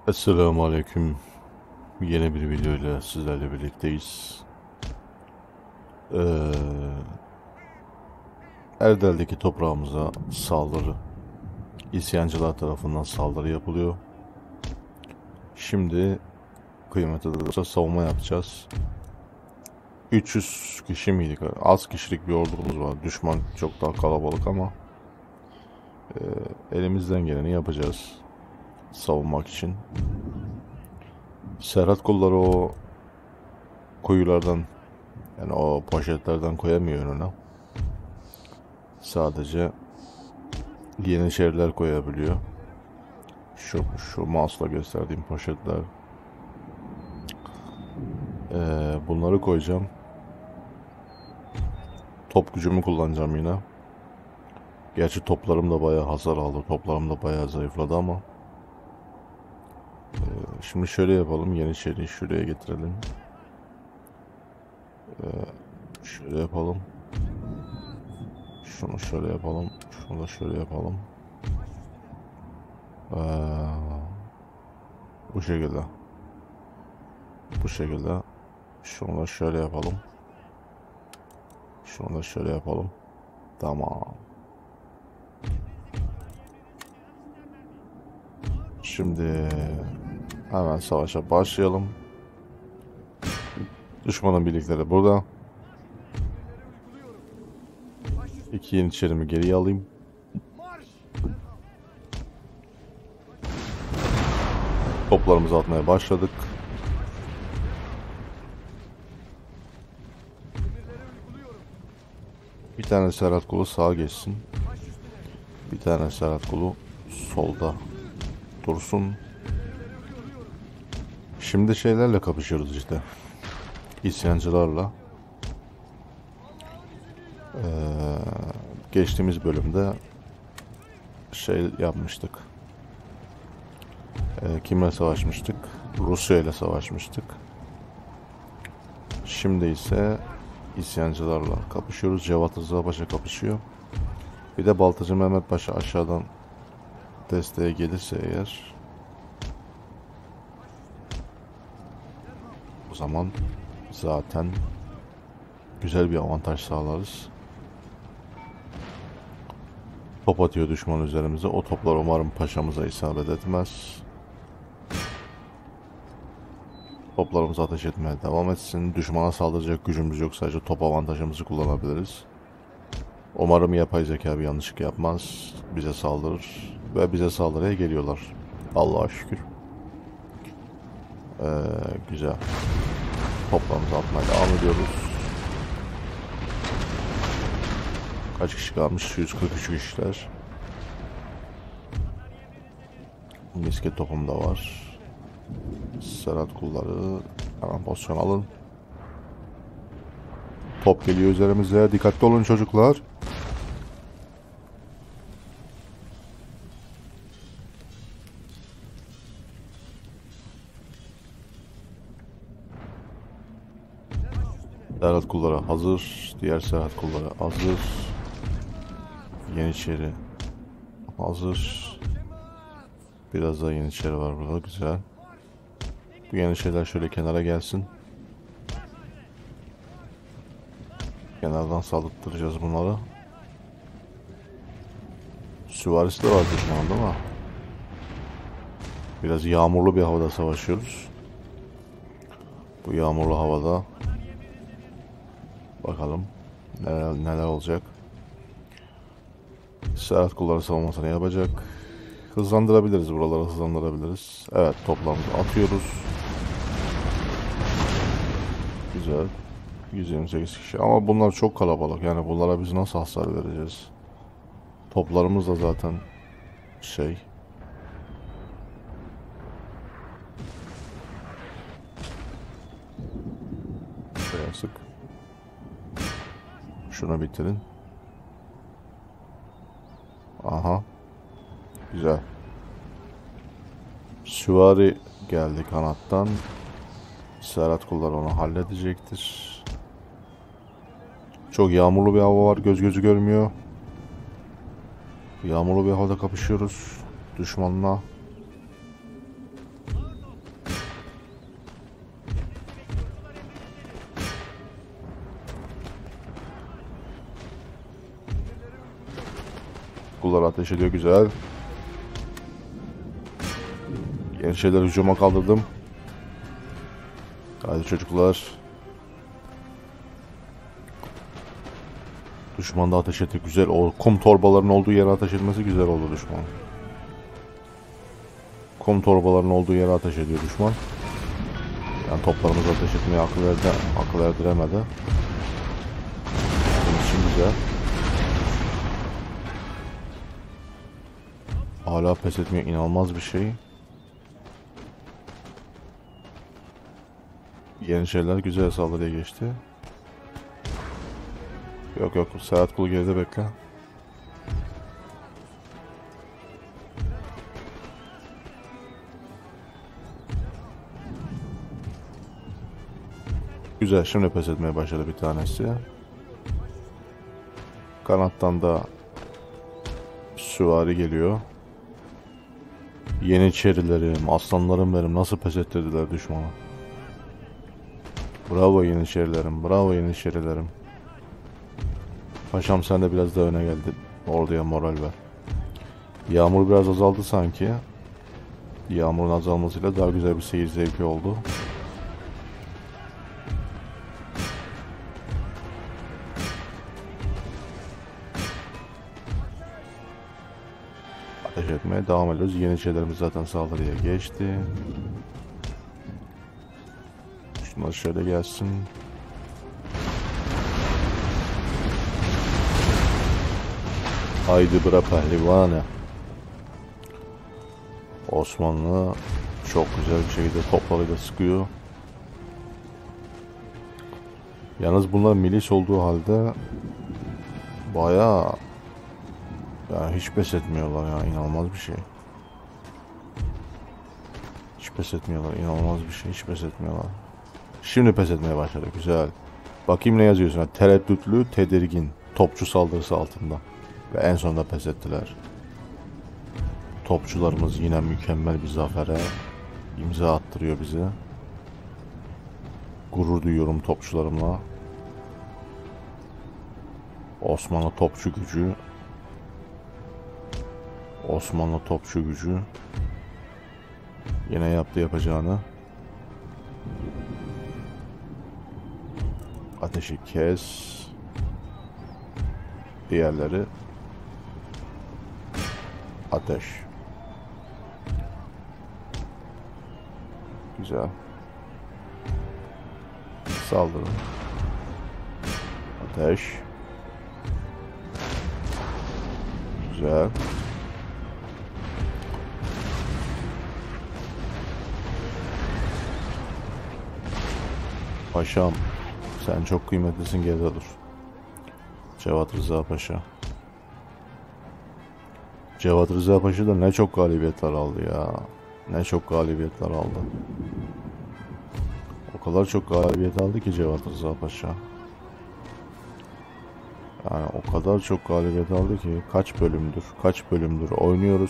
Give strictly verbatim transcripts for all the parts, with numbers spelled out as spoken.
Esselamu Aleyküm. Yeni bir video ile sizlerle birlikteyiz. Ee, Erdal'deki toprağımıza saldırı, isyancılar tarafından saldırı yapılıyor. Şimdi kıymetli dostlar savunma yapacağız. üç yüz kişi miydik? Az kişilik bir ordumuz var. Düşman çok daha kalabalık ama e, elimizden geleni yapacağız savunmak için. Serhat kolları o kuyulardan, yani o poşetlerden koyamıyor önüne. Sadece Yeniçeriler koyabiliyor. Şu şu mouse'la gösterdiğim poşetler. Ee, bunları koyacağım. Top gücümü kullanacağım yine. Gerçi toplarım da bayağı hasar aldı. Toplarım da bayağı zayıfladı ama. Ee, şimdi şöyle yapalım. Yeniçeri'yi şuraya getirelim. Ee, şöyle yapalım. Şunu şöyle yapalım. Şunu da şöyle yapalım. Ee, bu şekilde. Bu şekilde. Şunu da şöyle yapalım. Şunu da şöyle yapalım. Tamam. Şimdi hemen savaşa başlayalım. Düşmanın birlikleri burada. İki yeniçerimi geriye alayım. Toplarımızı atmaya başladık. Bir tane Serhat kolu sağa geçsin. Bir tane Serhat kolu solda dursun. Şimdi şeylerle kapışıyoruz işte. İsyancılarla. Ee, geçtiğimiz bölümde şey yapmıştık. Ee, kimle savaşmıştık? Rusya ile savaşmıştık. Şimdi ise isyancılarla kapışıyoruz. Cevat Rıza Paşa kapışıyor. Bir de Baltacı Mehmet Paşa aşağıdan desteğe gelirse eğer, o zaman zaten güzel bir avantaj sağlarız. Top atıyor düşman üzerimize. O toplar umarım paşamıza isabet etmez. Toplarımızı ateş etmeye devam etsin. Düşmana saldıracak gücümüz yok. Sadece top avantajımızı kullanabiliriz. Umarım yapay zeka bir yanlışlık yapmaz. Bize saldırır. Ve bize saldırıya geliyorlar. Allah'a şükür. Ee, güzel. Toplarımızı atmaya devam ediyoruz. Kaç kişi kalmış? yüz kırk üç kişiler. Misket topum da var. Serhat kulları. Hemen pozisyon alın. Top geliyor üzerimize. Dikkatli olun çocuklar. Serhat kulları hazır. Diğer Serhat kulları hazır. Yeniçeri hazır. Biraz daha Yeniçeri var burada. Güzel. Bu Yeniçeriler şöyle kenara gelsin. Kenardan saldırtıracağız bunları. Süvarisi de var düşman değil mi? Biraz yağmurlu bir havada savaşıyoruz. Bu yağmurlu havada bakalım neler, neler olacak. Serhat kulları savunmasını yapacak. Hızlandırabiliriz, buraları hızlandırabiliriz. Evet, toplamda atıyoruz. Güzel. yüz yirmi sekiz kişi ama bunlar çok kalabalık, yani bunlara biz nasıl hasar vereceğiz? Toplarımız da zaten şey, şöyle sık. Şunu bitirin. Aha. Güzel. Süvari geldi kanattan. Serhat kulları onu halledecektir. Çok yağmurlu bir hava var. Göz gözü görmüyor. Yağmurlu bir havada kapışıyoruz düşmanla. çocuklar ateş ediyor, güzel. Yeniçeriler hücuma kaldırdım. Hadi çocuklar. Düşman da ateş etti, güzel. O kum torbalarının olduğu yere ateş etmesi güzel oldu düşman. Kum torbalarının olduğu yere ateş ediyor düşman. Yani toplarımızı ateş etmeye akıl, erdi, akıl erdiremedi. Bunun için güzel. Hala pes etmiyor, inanılmaz bir şey. Yeniçeriler güzel saldırıya geçti. Yok yok, Serhat Kulu geride bekle. Güzel, şimdi pes etmeye başladı bir tanesi. Kanattan da süvari geliyor. Yeniçerilerim, aslanlarım benim, nasıl pes ettirdiler düşmanı. Bravo Yeniçerilerim, bravo Yeniçerilerim. Paşam sen de biraz daha öne geldin. Orduya moral ver. Yağmur biraz azaldı sanki. Yağmurun azalmasıyla daha güzel bir seyir zevki oldu. Ateş etmeye devam ediyoruz. Yeniçerilerimiz zaten saldırıya geçti. Şunlar şöyle gelsin. Haydi bre pehlivanı. Osmanlı çok güzel bir şekilde toplarıyla sıkıyor. Yalnız bunlar milis olduğu halde bayağı, yani hiç pes etmiyorlar ya, inanılmaz bir şey. Hiç pes etmiyorlar, inanılmaz bir şey, hiç pes etmiyorlar. Şimdi pes etmeye başladı, güzel. Bakayım ne yazıyorsun? Tereddütlü, tedirgin, topçu saldırısı altında. Ve en sonunda pes ettiler. Topçularımız yine mükemmel bir zafere imza attırıyor bize. Gurur duyuyorum topçularımla. Osmanlı topçu gücü. Osmanlı topçu gücü. Yine yaptı yapacağını. Ateşi kes. Diğerleri ateş. Güzel. Saldırın. Ateş. Güzel. Paşam, sen çok kıymetlisin, geride dur. Cevat Rıza Paşa. Cevat Rıza Paşa da ne çok galibiyetler aldı ya. Ne çok galibiyetler aldı. O kadar çok galibiyet aldı ki Cevat Rıza Paşa. Yani o kadar çok galibiyet aldı ki kaç bölümdür, kaç bölümdür oynuyoruz.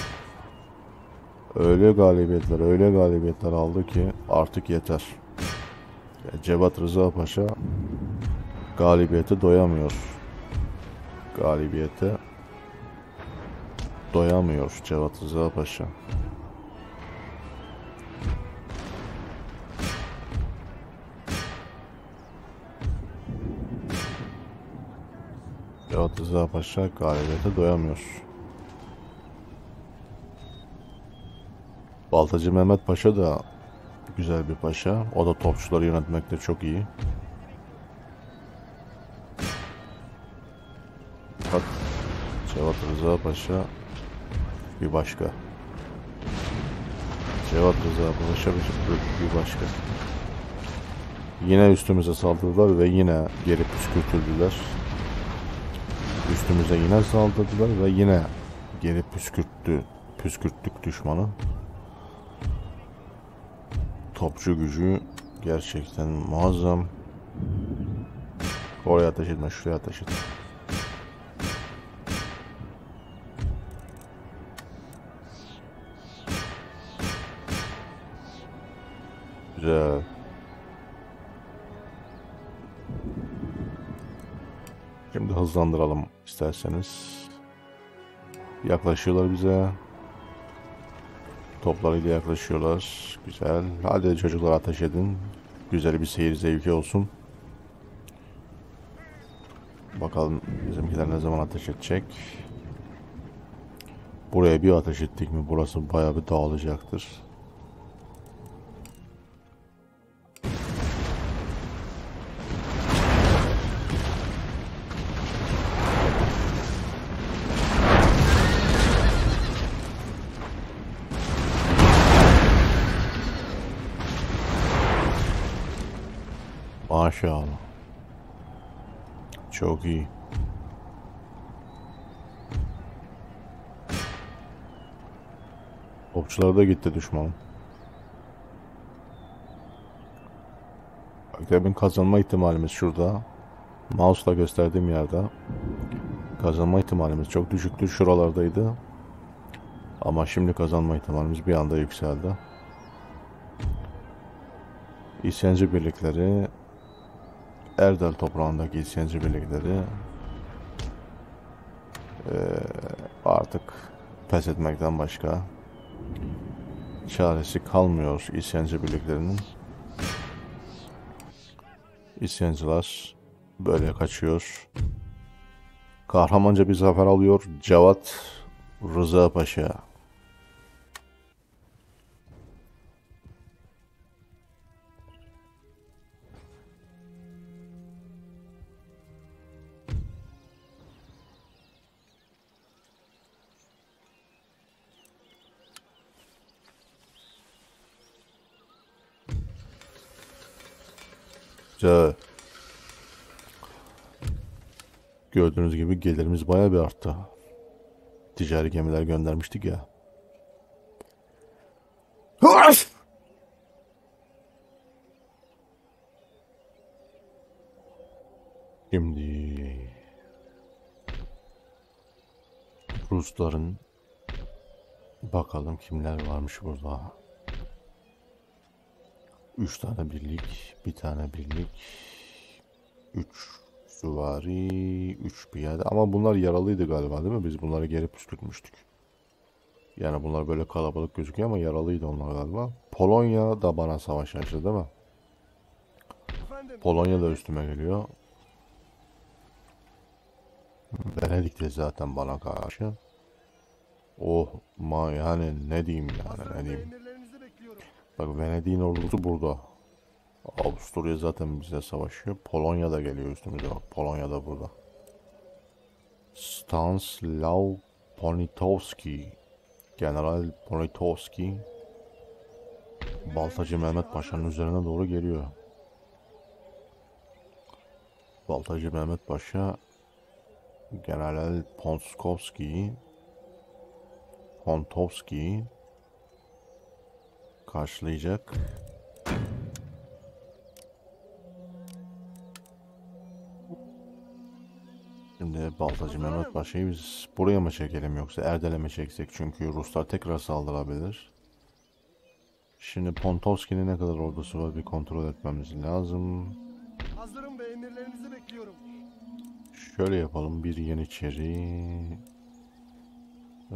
Öyle galibiyetler, öyle galibiyetler aldı ki artık yeter. Cevat Rıza Paşa galibiyete doyamıyor. Galibiyete doyamıyor Cevat Rıza Paşa. Cevat Rıza Paşa galibiyete doyamıyor. Baltacı Mehmet Paşa da güzel bir paşa. O da topçuları yönetmekte çok iyi. Bak, Cevat Rıza Paşa bir başka. Cevat Rıza Paşa bir başka. Yine üstümüze saldırdılar ve yine geri püskürtüldüler. Üstümüze yine saldırdılar ve yine geri püskürttü, püskürttük düşmanı. Topçu gücü gerçekten muazzam. Oraya ateş etme, şuraya ateş et. Güzel. Şimdi hızlandıralım isterseniz. Yaklaşıyorlar bize. Toplarıyla yaklaşıyorlar. Güzel. Hadi çocuklar ateş edin. Güzel bir seyir zevki olsun. Bakalım bizimkiler ne zaman ateş edecek. Buraya bir ateş ettik mi burası bayağı bir dağılacaktır. Maşallah. Çok iyi. Okçular da gitti düşmanım. Demin kazanma ihtimalimiz şurada. Mouse'la gösterdiğim yerde. Kazanma ihtimalimiz çok düşüktü. Şuralardaydı. Ama şimdi kazanma ihtimalimiz bir anda yükseldi. İsyancı birlikleri, Erdel toprağındaki isyancı birlikleri ee, artık pes etmekten başka çaresi kalmıyor isyancı birliklerinin. İsyancılar böyle kaçıyor. Kahramanca bir zafer alıyor Cevat Rıza Paşa. Güzel. Gördüğünüz gibi gelirimiz bayağı bir arttı. Ticari gemiler göndermiştik ya. Şimdi Rusların bakalım kimler varmış burada. Üç tane birlik, bir tane birlik, üç süvari, üç piyade. Ama bunlar yaralıydı galiba değil mi? Biz bunları geri püskürtmüştük. Yani bunlar böyle kalabalık gözüküyor ama yaralıydı onlar galiba. Polonya da bana savaş açtı değil mi? Polonya da üstüme geliyor. Venedik de zaten bana karşı. Oh ma yani ne diyeyim yani ne diyeyim. Bak Venedik'in ordusu burada. Avusturya zaten bize savaşıyor. Polonya da geliyor üstümüze bak. Polonya da burada. Stanislaw Poniatowski. General Poniatowski. Baltacı Mehmet Paşa'nın üzerine doğru geliyor. Baltacı Mehmet Paşa General Ponskovski Pontovski karşılayacak. Şimdi Baltacı Mehmet Paşa'yı biz buraya mı çekelim yoksa Erdel'e mi çeksek? Çünkü Ruslar tekrar saldırabilir. Şimdi Pontovski'nin ne kadar ordusu var bir kontrol etmemiz lazım. Hazırım ve emirlerinizi bekliyorum. Şöyle yapalım, bir Yeniçeri, ee,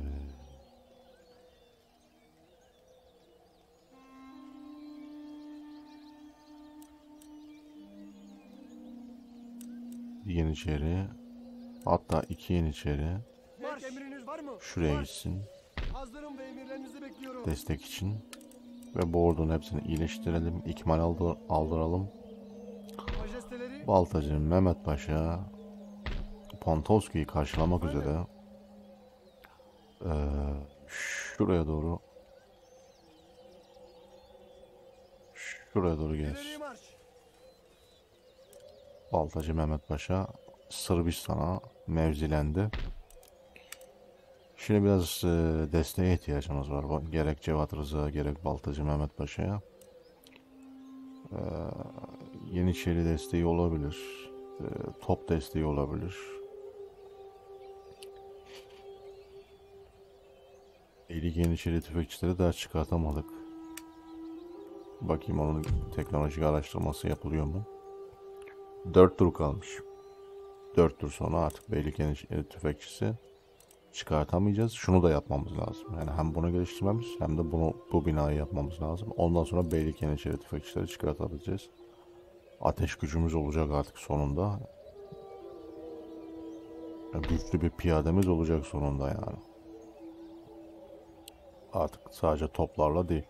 bir Yeniçeri, hatta iki Yeniçeri Marş emriniz var mı? şuraya Marş. gitsin Hazırım ve emirlerinizi bekliyorum. destek için ve bu ordunun hepsini iyileştirelim, ikmal aldır aldıralım. Majesteleri Baltacı Mehmet Paşa Pontovski'yi karşılamak üzere ee, şuraya doğru şuraya doğru ileri gelsin. marş. Baltacı Mehmet Paşa Sırbistan'a mevzilendi. Şimdi biraz e, desteğe ihtiyacımız var. Bu- Gerek Cevat Rıza gerek Baltacı Mehmet Paşa'ya. E, Yeniçeri desteği olabilir. E, top desteği olabilir. İlk Yeniçeri tüfekçileri daha çıkartamadık. Bakayım onun teknolojik araştırması yapılıyor mu? dört tur kalmış. dört tur sonra artık Beylik Yeniçeri tüfekçisi çıkartamayacağız. Şunu da yapmamız lazım. Yani hem bunu geliştirmemiz hem de bunu bu binayı yapmamız lazım. Ondan sonra Beylik Yeniçeri tüfekçileri çıkartabileceğiz. Ateş gücümüz olacak artık sonunda. Güçlü bir piyademiz olacak sonunda yani. Artık sadece toplarla değil.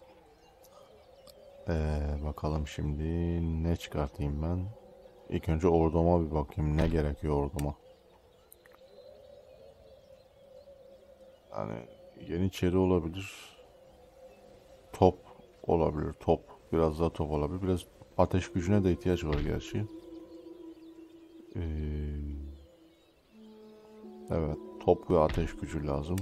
Ee, bakalım şimdi ne çıkartayım ben. İlk önce orduma bir bakayım. Ne gerekiyor orduma? Yani Yeniçeri olabilir. Top olabilir. Top. Biraz daha top olabilir. Biraz ateş gücüne de ihtiyaç var gerçi. Ee, evet. Top ve ateş gücü lazım.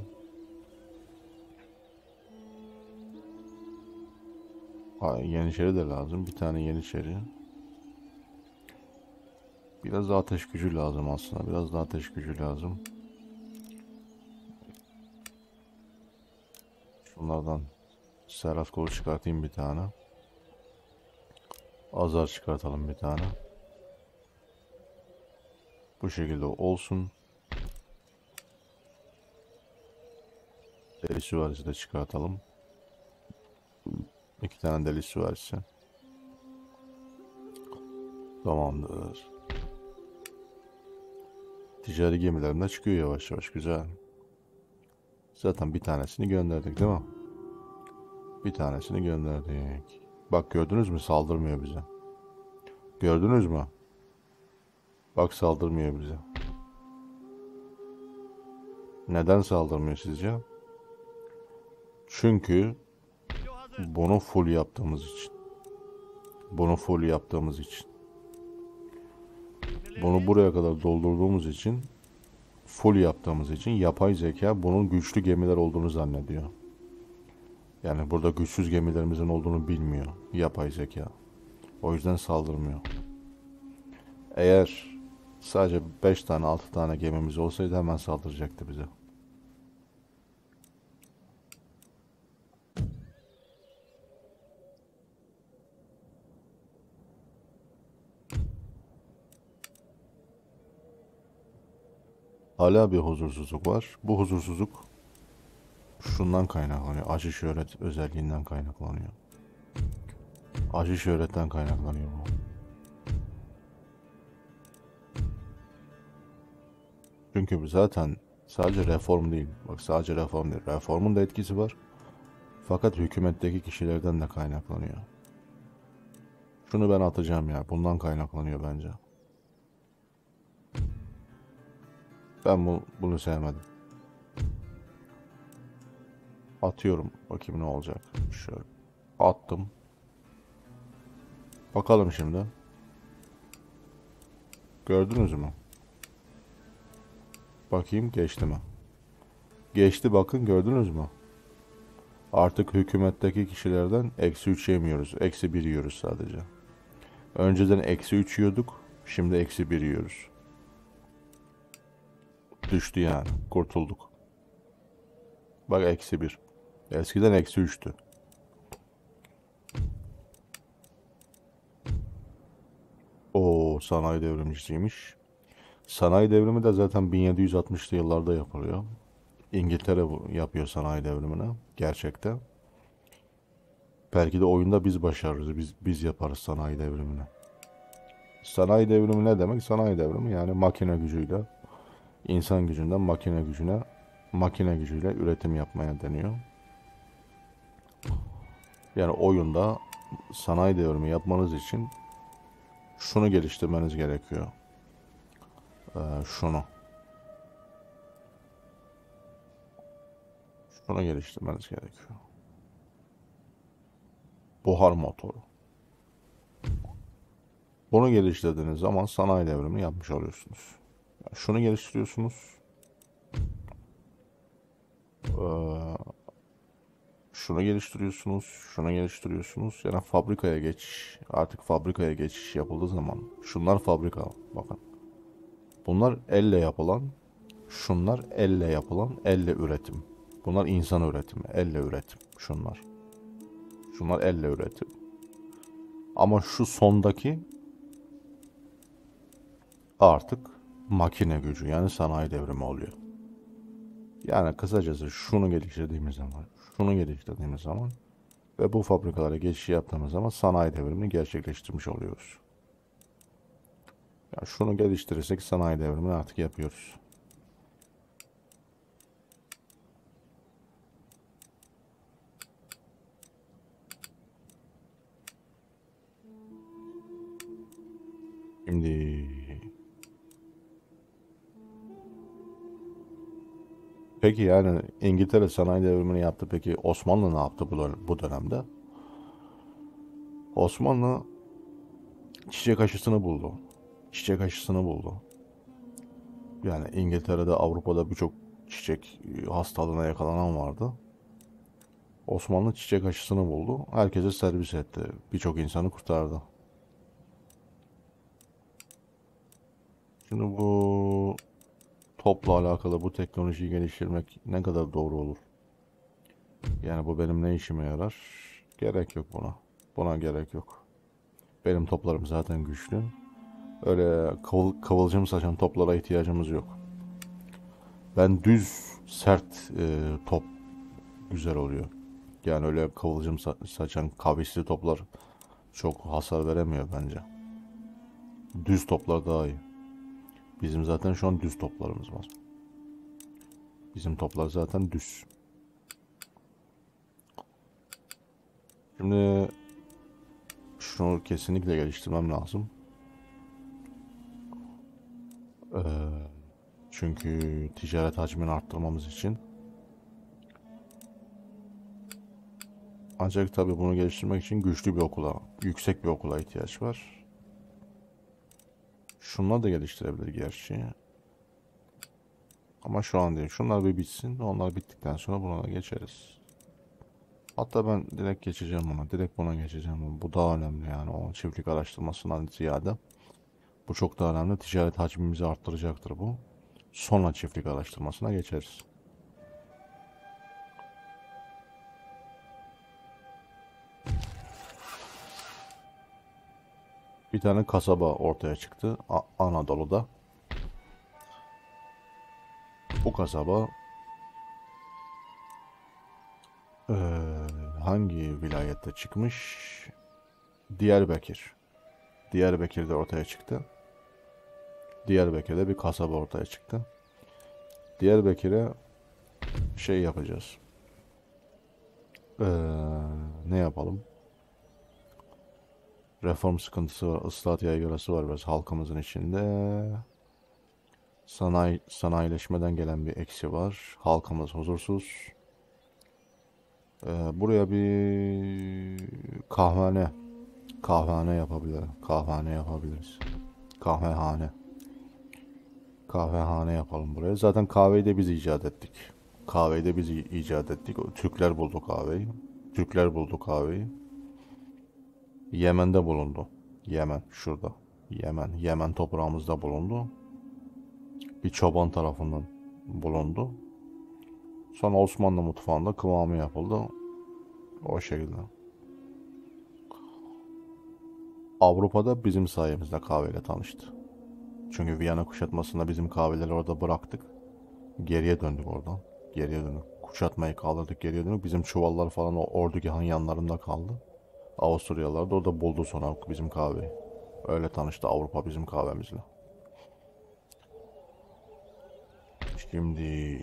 Ha, Yeniçeri de lazım. Bir tane Yeniçeri. Biraz da ateş gücü lazım aslında. Biraz da ateş gücü lazım. Şunlardan Serhat kolu çıkartayım bir tane. Azar çıkartalım bir tane. Bu şekilde olsun. Deli süvarisi de çıkartalım. İki tane deli süvarisi. Tamamdır. Ticari gemilerinde çıkıyor yavaş yavaş. Güzel. Zaten bir tanesini gönderdik değil mi? Bir tanesini gönderdik. Bak gördünüz mü? Saldırmıyor bize. Gördünüz mü? Bak saldırmıyor bize. Neden saldırmıyor sizce? Çünkü bunu full yaptığımız için. Bunu full yaptığımız için. Bunu buraya kadar doldurduğumuz için, full yaptığımız için yapay zeka bunun güçlü gemiler olduğunu zannediyor. Yani burada güçsüz gemilerimizin olduğunu bilmiyor yapay zeka. O yüzden saldırmıyor. Eğer sadece beş tane altı tane gemimiz olsaydı hemen saldıracaktı bize. Hala bir huzursuzluk var. Bu huzursuzluk şundan kaynaklanıyor. Acı şöhret özelliğinden kaynaklanıyor. Acı şöhretten kaynaklanıyor bu. Çünkü bu zaten sadece reform değil. Bak sadece reform değil. Reformun da etkisi var. Fakat hükümetteki kişilerden de kaynaklanıyor. Şunu ben atacağım ya. Bundan kaynaklanıyor bence. Ben bu, bunu sevmedim. Atıyorum. Bakayım ne olacak. Şöyle. Attım. Bakalım şimdi. Gördünüz mü? Bakayım geçti mi? Geçti bakın gördünüz mü? Artık hükümetteki kişilerden eksi üç yemiyoruz. Eksi bir yiyoruz sadece. Önceden eksi üç yiyorduk. Şimdi eksi bir yiyoruz. Düştü yani. Kurtulduk. Bak eksi bir. Eskiden eksi üçtü. O sanayi devrimcisiymiş. Sanayi devrimi de zaten bin yedi yüz altmışlı yıllarda yapılıyor. İngiltere bu yapıyor sanayi devrimini. Gerçekte. Belki de oyunda biz başarırız. Biz, biz yaparız sanayi devrimini. Sanayi devrimi ne demek? Sanayi devrimi yani makine gücüyle insan gücünden makine gücüne makine gücüyle üretim yapmaya deniyor. Yani oyunda sanayi devrimi yapmanız için şunu geliştirmeniz gerekiyor. Ee, şunu. Şunu geliştirmeniz gerekiyor. Buhar motoru. Bunu geliştirdiğiniz zaman sanayi devrimini yapmış oluyorsunuz. Yani şunu geliştiriyorsunuz. Ee, şunu geliştiriyorsunuz. Şunu geliştiriyorsunuz. Yani fabrikaya geçiş. Artık fabrikaya geçiş yapıldığı zaman. Şunlar fabrika. Bakın. Bunlar elle yapılan. Şunlar elle yapılan. Elle üretim. Bunlar insan üretimi. Elle üretim. Şunlar. Şunlar elle üretim. Ama şu sondaki artık makine gücü yani sanayi devrimi oluyor. Yani kısacası şunu geliştirdiğimiz zaman, şunu geliştirdiğimiz zaman ve bu fabrikalara geçiş yaptığımız zaman sanayi devrimini gerçekleştirmiş oluyoruz. Yani şunu geliştirirsek sanayi devrimini artık yapıyoruz. Şimdi peki yani İngiltere sanayi devrimini yaptı. Peki Osmanlı ne yaptı bu, dön- bu dönemde? Osmanlı çiçek aşısını buldu. Çiçek aşısını buldu. Yani İngiltere'de, Avrupa'da birçok çiçek e, hastalığına yakalanan vardı. Osmanlı çiçek aşısını buldu. Herkese servis etti. Birçok insanı kurtardı. Şimdi bu topla alakalı bu teknolojiyi geliştirmek ne kadar doğru olur? Yani bu benim ne işime yarar? Gerek yok buna. Buna gerek yok. Benim toplarım zaten güçlü. Öyle kıvıl, kıvılcım saçan toplara ihtiyacımız yok. Ben düz, sert e, top güzel oluyor. Yani öyle kıvılcım sa- saçan kavisli toplar çok hasar veremiyor bence. Düz toplar daha iyi. Bizim zaten şu an düz toplarımız var. Bizim toplar zaten düz. Şimdi şunu kesinlikle geliştirmem lazım. Ee, çünkü ticaret hacmini arttırmamız için. Ancak tabii bunu geliştirmek için güçlü bir okula, yüksek bir okula ihtiyaç var. Şunları da geliştirebilir gerçi. Ama şu an değil. Şunlar bir bitsin. Onlar bittikten sonra buna da geçeriz. Hatta ben direkt geçeceğim buna. Direkt buna geçeceğim. Bu daha önemli yani. O çiftlik araştırmasından ziyade. Bu çok daha önemli. Ticaret hacmimizi arttıracaktır bu. Sonra çiftlik araştırmasına geçeriz. Bir tane kasaba ortaya çıktı. A- Anadolu'da. Bu kasaba eee, hangi vilayette çıkmış? Diyarbakır. Diyarbakır'da ortaya çıktı. Diyarbakır'da bir kasaba ortaya çıktı. Diyarbakır'a şey yapacağız. Eee, ne yapalım? Reform sıkıntısı var, ıslahat yaygarası var biraz halkımızın içinde. Sanayi, sanayileşmeden gelen bir eksi var. Halkımız huzursuz. Ee, buraya bir kahvehane, kahvehane yapabilir, kahvehane yapabiliriz. Kahvehane, kahvehane yapalım buraya. Zaten kahveyi de biz icat ettik. Kahveyi de biz i- icat ettik. O Türkler buldu kahveyi. Türkler buldu kahveyi. Yemen'de bulundu. Yemen, şurada. Yemen, Yemen toprağımızda bulundu. Bir çoban tarafından bulundu. Sonra Osmanlı mutfağında kıvamı yapıldı. O şekilde. Avrupa'da bizim sayemizde kahveyle tanıştı. Çünkü Viyana kuşatmasında bizim kahveleri orada bıraktık. Geriye döndük oradan. Geriye döndük. Kuşatmayı kaldırdık, geriye döndük. Bizim çuvallar falan o ordugahın yanlarında kaldı. Avusturyalılar da orada buldu sonra bizim kahveyi. Öyle tanıştı Avrupa bizim kahvemizle. Şimdi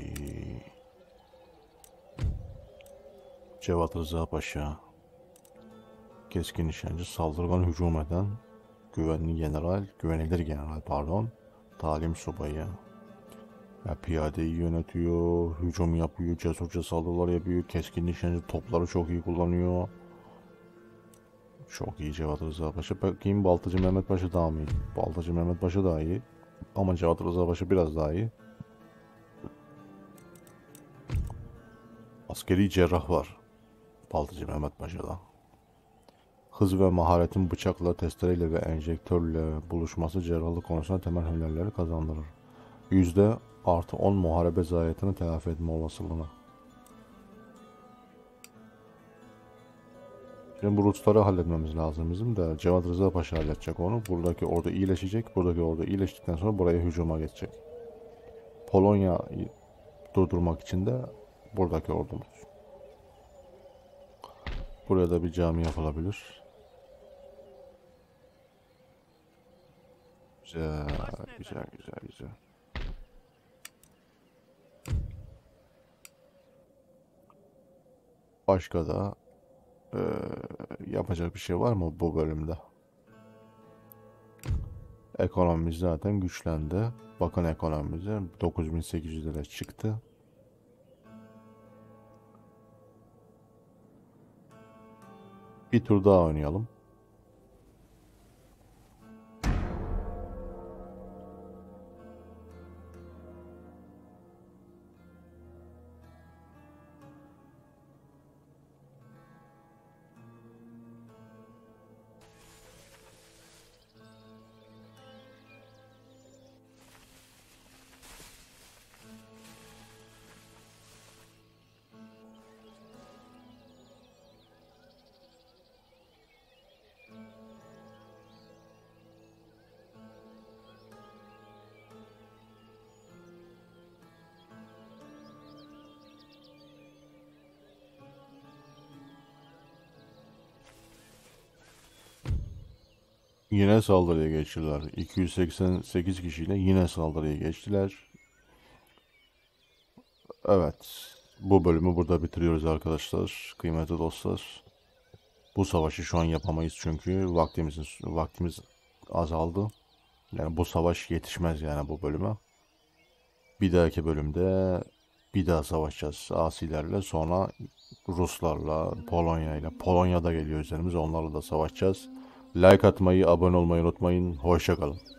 Cevat Rıza Paşa, keskin nişancı, saldırgan hücum eden, güvenli general, güvenilir general pardon, talim subayı. Ya piyadeyi yönetiyor, hücum yapıyor, cesurca saldırılar yapıyor, keskin nişancı topları çok iyi kullanıyor. Çok iyi Cevat Rıza Paşa. Bakayım Baltacı Mehmet Paşa daha mı iyi? Baltacı Mehmet Paşa daha iyi. Ama Cevat Rıza Paşa biraz daha iyi. Askeri cerrah var. Baltacı Mehmet Paşa'da. Hız ve maharetin bıçakla, testereyle ve enjektörle buluşması cerrahlık konusunda temel hünerleri kazandırır. Yüzde artı on muharebe zayiatını telafi etme olasılığına. Şimdi bu Rusları halletmemiz lazım bizim de. Cevat Rıza Paşa halledecek onu. Buradaki orada iyileşecek. Buradaki orada iyileştikten sonra buraya hücuma geçecek. Polonya durdurmak için de buradaki ordumuz. Buraya da bir cami yapılabilir. Güzel, güzel, güzel, güzel. Başka da eee, yapacak bir şey var mı bu bölümde? Ekonomimiz zaten güçlendi. Bakın ekonomimize dokuz bin sekiz yüz lira çıktı. Bir tur daha oynayalım. Yine saldırıya geçtiler. iki yüz seksen sekiz kişiyle yine saldırıya geçtiler. Evet. Bu bölümü burada bitiriyoruz arkadaşlar. Kıymetli dostlar. Bu savaşı şu an yapamayız çünkü vaktimizin vaktimiz azaldı. Yani bu savaş yetişmez yani bu bölüme. Bir dahaki bölümde bir daha savaşacağız asilerle, sonra Ruslarla, Polonya'yla. Polonya da geliyor üzerimize, onlarla da savaşacağız. Like atmayı, abone olmayı unutmayın. Hoşça kalın.